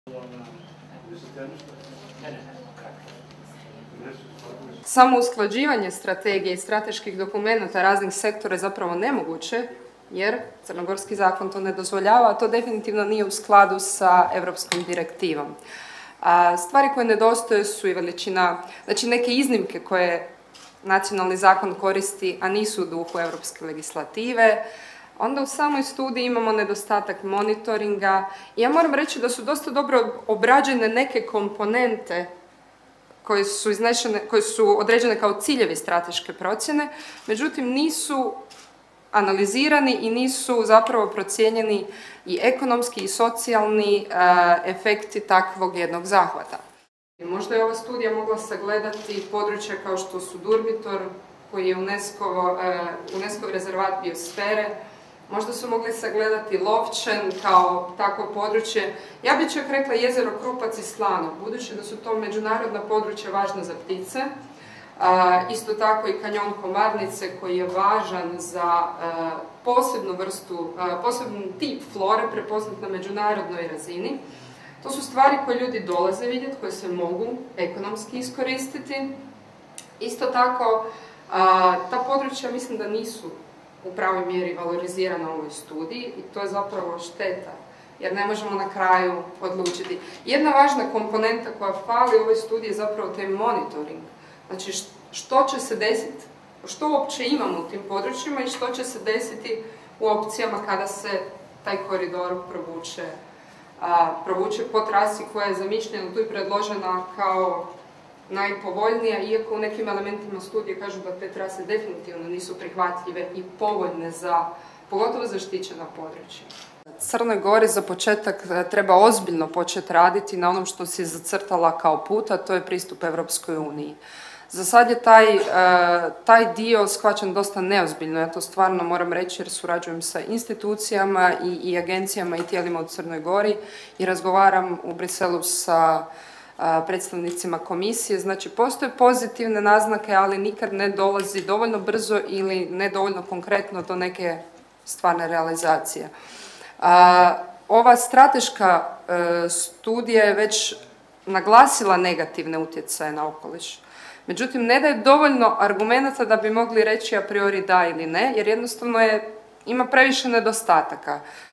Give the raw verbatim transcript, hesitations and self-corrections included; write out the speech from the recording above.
Samo usklađivanje strategije i strateških dokumenata raznih sektora je zapravo nemoguće, jer crnogorski zakon to ne dozvoljava, a to definitivno nije u skladu sa europskom direktivom. A stvari koje nedostaje su i veličina, znači neke iznimke koje nacionalni zakon koristi, a nisu u duhu europske legislative. Onda u samoj studiji imamo nedostatak monitoringa. Ja moram reći da su dosta dobro obrađene neke komponente koje su iznešene, koje su određene kao ciljevi strateške procjene, međutim nisu analizirani i nisu zapravo procijenjeni i ekonomski i socijalni uh, efekti takvog jednog zahvata. Možda je ova studija mogla sagledati područja kao što su Durmitor, koji je UNESCO, uh, UNESCO rezervat biosfere. Možda su mogli sagledati Lovćen kao takvo područje. Ja bih čak rekla jezero Krupac i Slano, budući da su to međunarodna područja važna za ptice. A, isto tako i kanjon Komarnice koji je važan za a, posebnu vrstu, a, posebnu tip flore prepoznat na međunarodnoj razini. To su stvari koje ljudi dolaze vidjeti, koje se mogu ekonomski iskoristiti. Isto tako, a, ta područja mislim da nisu u pravoj mjeri valorizirana u ovoj studiji i to je zapravo šteta, jer ne možemo na kraju odlučiti. Jedna važna komponenta koja fali u ovoj studiji je zapravo taj monitoring. Znači što će se desiti, što uopće imamo u tim područjima i što će se desiti u opcijama kada se taj koridor provuče, a, provuče po trasi koja je zamišljena tu i predložena kao najpovoljnija, iako u nekim elementima studije kažu da te trase definitivno nisu prihvatljive i povoljne za, pogotovo zaštićena područja. Crnoj Gori za početak treba ozbiljno početi raditi na onom što si zacrtala kao put, a to je pristup Europskoj uniji. Za sad je taj, taj dio shvaćen dosta neozbiljno, ja to stvarno moram reći jer surađujem sa institucijama i, i agencijama i tijelima u Crnoj Gori i razgovaram u Briselu sa predstavnicima komisije. Znači, postoje pozitivne naznake, ali nikad ne dolazi dovoljno brzo ili ne dovoljno konkretno do neke stvarne realizacije. Ova strateška studija je već naglasila negativne utjecaje na okoliš. Međutim, ne daje dovoljno argumenata da bi mogli reći a priori da ili ne, jer jednostavno je, ima previše nedostataka.